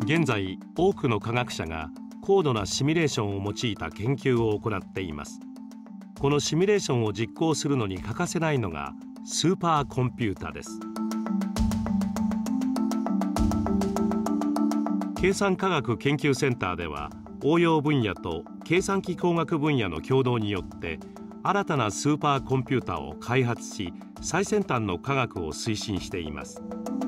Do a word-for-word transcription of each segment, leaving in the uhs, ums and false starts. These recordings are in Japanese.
現在多くの科学者が高度なシミュレーションを用いた研究を行っています。このシミュレーションを実行するのに欠かせないのがスーパーコンピュータです。計算科学研究センターでは応用分野と計算機工学分野の共同によって新たなスーパーコンピュータを開発し、最先端の科学を推進しています。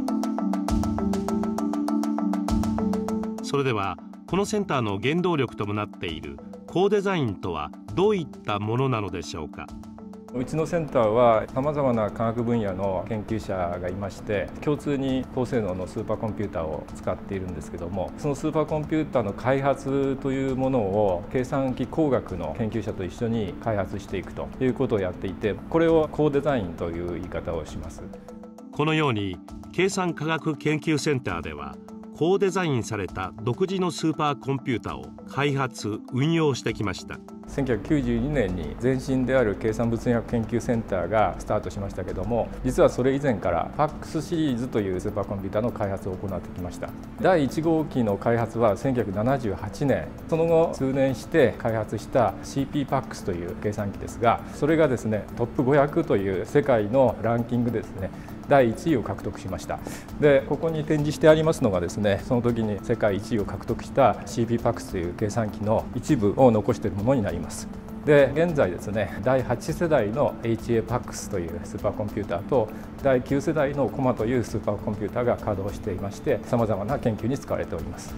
それではこのセンターの原動力ともなっているコーデザインとはどういったものなのでしょうか。 うちのセンターはさまざまな科学分野の研究者がいまして、共通に高性能のスーパーコンピューターを使っているんですけども、そのスーパーコンピューターの開発というものを計算機工学の研究者と一緒に開発していくということをやっていて、これをコーデザインという言い方をします。 このように計算科学研究センターでは高デザインされた独自のスーパーコンピュータを開発・運用してきました。 せんきゅうひゃくきゅうじゅうにねんに前身である計算物理学研究センターがスタートしましたけども、実はそれ以前からファックスシリーズというスーパーコンピューターの開発を行ってきました。だいいち号機の開発はせんきゅうひゃくななじゅうはちねん、その後数年して開発した シーピーパックス という計算機ですが、それがですねトップごひゃくという世界のランキングでですねだいいちいを獲得しました。で、ここに展示してありますのがですね、その時に世界いちいを獲得した シーピーパックス という計算機の一部を残しているものになります。で、現在ですね、だいはち世代の エイチエーパックス というスーパーコンピューターとだいきゅう世代のコマというスーパーコンピューターが稼働していまして、さまざまな研究に使われております。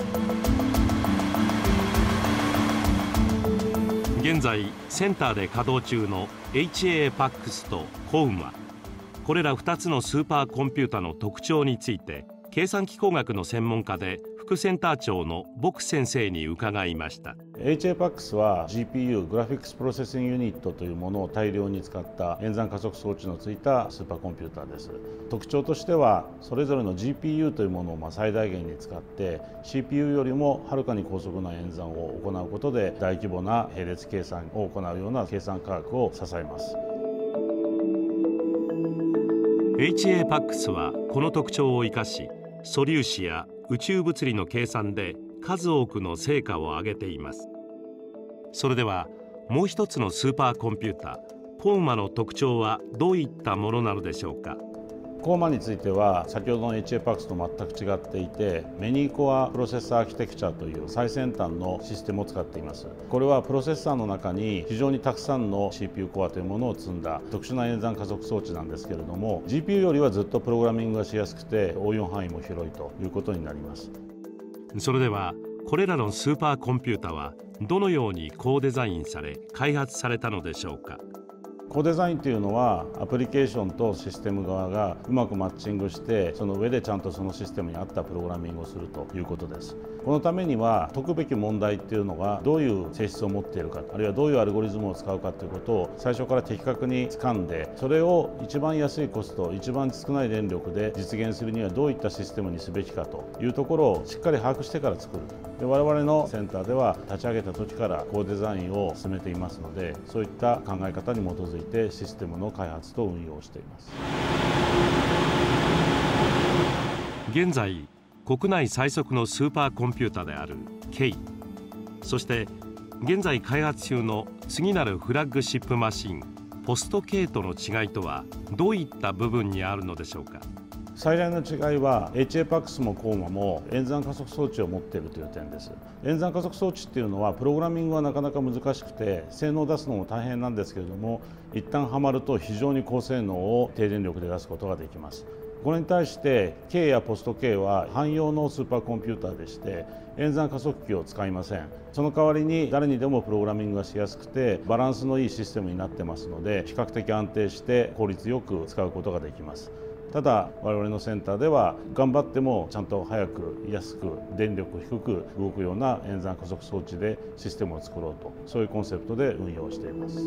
現在センターで稼働中の エイチエーパックス とコウマ、これらふたつのスーパーコンピュータの特徴について、計算機工学の専門家で副センター長の僕先生に伺いました。 エイチエーパックス は ジーピーユー グラフィックスプロセッシングユニットというものを大量に使った演算加速装置のついたスーパーコンピューターです。特徴としてはそれぞれの ジーピーユー というものをまあ最大限に使って シーピーユー よりもはるかに高速な演算を行うことで大規模な並列計算を行うような計算科学を支えます。 エイチエーパックス はこの特徴を生かし、素粒子や宇宙物理の計算で数多くの成果を上げています。それではもう一つのスーパーコンピュータコウマの特徴はどういったものなのでしょうか。 コウマについては先ほどの エイチエーパックス と全く違っていて、メニーコアプロセッサーアーキテクチャという最先端のシステムを使っています。これはプロセッサーの中に非常にたくさんの シーピーユー コアというものを積んだ特殊な演算加速装置なんですけれども、 ジーピーユー よりはずっとプログラミングがしやすくて応用範囲も広いということになります。 それではこれらのスーパーコンピュータはどのようにコーデザインされ開発されたのでしょうか。 コーデザインというのはアプリケーションとシステム側がうまくマッチングして、その上でちゃんとそのシステムに合ったプログラミングをするということです。このためには解くべき問題っていうのがどういう性質を持っているか、あるいはどういうアルゴリズムを使うかということを最初から的確に掴んで、それを一番安いコスト、一番少ない電力で実現するにはどういったシステムにすべきかというところをしっかり把握してから作る。で、我々のセンターでは立ち上げた時からコーデザインを進めていますので、そういった考え方に基づいてシステムの開発と運用をしています。 現在国内最速のスーパーコンピュータである ケイ、 そして現在開発中の次なるフラッグシップマシンポスト K との違いとはどういった部分にあるのでしょうか。 最大の違いは エイチエーパックス もコウマも演算加速装置を持っているという点です。演算加速装置っていうのはプログラミングはなかなか難しくて性能を出すのも大変なんですけれども、一旦はまると非常に高性能を低電力で出すことができます。これに対して K やポスト K は汎用のスーパーコンピューターでして演算加速器を使いません。その代わりに誰にでもプログラミングがしやすくてバランスのいいシステムになってますので、比較的安定して効率よく使うことができます。ただ我々のセンターでは頑張ってもちゃんと早く安く電力低く動くような演算加速装置でシステムを作ろうと、そういうコンセプトで運用しています。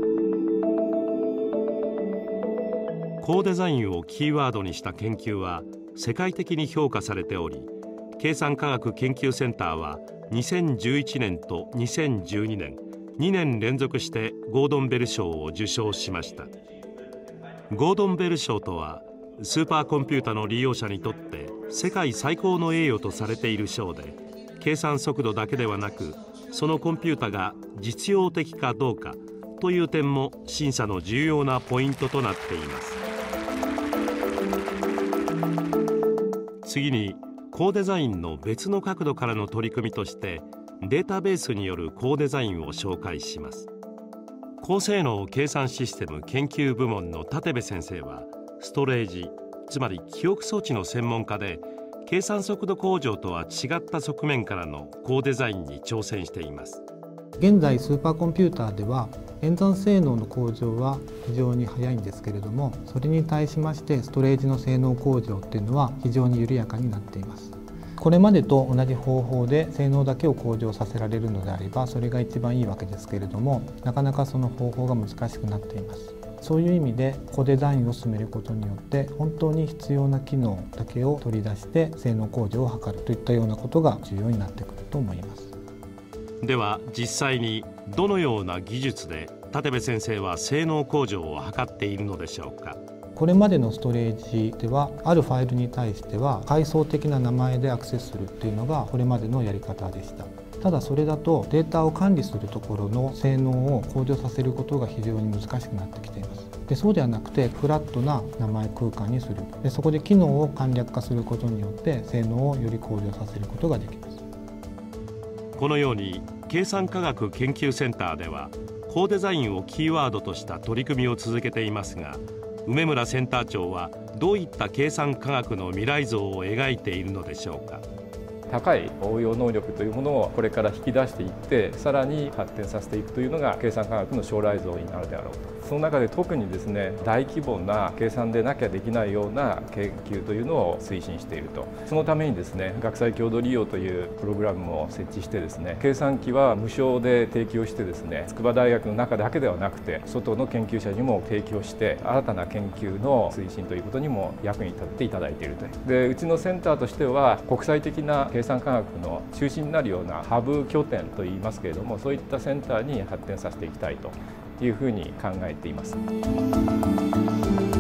コーデザインをキーワードにした研究は世界的に評価されており、計算科学研究センターはにせんじゅういちねんとにせんじゅうにねんにねん連続してゴードンベル賞を受賞しました。ゴードンベル賞とはスーパーコンピュータの利用者にとって世界最高の栄誉とされている賞で、計算速度だけではなくそのコンピュータが実用的かどうかという点も審査の重要なポイントとなっています。次にコーデザインの別の角度からの取り組みとしてデータベースによるコーデザインを紹介します。高性能計算システム研究部門の立部先生はストレージ、つまり記憶装置の専門家で、計算速度向上とは違った側面からのコーデザインに挑戦しています。 現在スーパーコンピューターでは演算性能の向上は非常に早いんですけれども、それに対しましてストレージの性能向上っていうのは非常に緩やかになっています。これまでと同じ方法で性能だけを向上させられるのであればそれが一番いいわけですけれども、なかなかその方法が難しくなっています。そういう意味でコデザインを進めることによって本当に必要な機能だけを取り出して性能向上を図るといったようなことが重要になってくると思います。 では実際にどのような技術で立部先生は性能向上を図っているのでしょうか。 これまでのストレージではあるファイルに対しては階層的な名前でアクセスするっていうのがこれまでのやり方でした。ただそれだとデータを管理するところの性能を向上させることが非常に難しくなってきています。でそうではなくてフラットな名前空間にする。でそこで機能を簡略化することによって性能をより向上させることができます。 このように計算科学研究センターではコーデザインをキーワードとした取り組みを続けていますが、梅村センター長はどういった計算科学の未来像を描いているのでしょうか。 高い応用能力というものをこれから引き出していってさらに発展させていくというのが計算科学の将来像になるであろうと。その中で特にですね大規模な計算でなきゃできないような研究というのを推進していると。そのためにですね学際共同利用というプログラムを設置してですね計算機は無償で提供してですね筑波大学の中だけではなくて外の研究者にも提供して新たな研究の推進ということにも役に立っていただいていると。でうちのセンターとしては国際的な計算科学の中心になるようなハブ拠点といいますけれども、そういったセンターに発展させていきたいというふうに考えています。